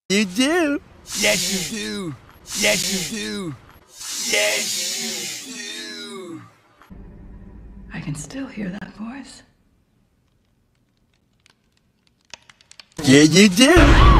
You do. Yes, you do. Yes, you do. Yes, you do. I can still hear that voice. Yeah, you do.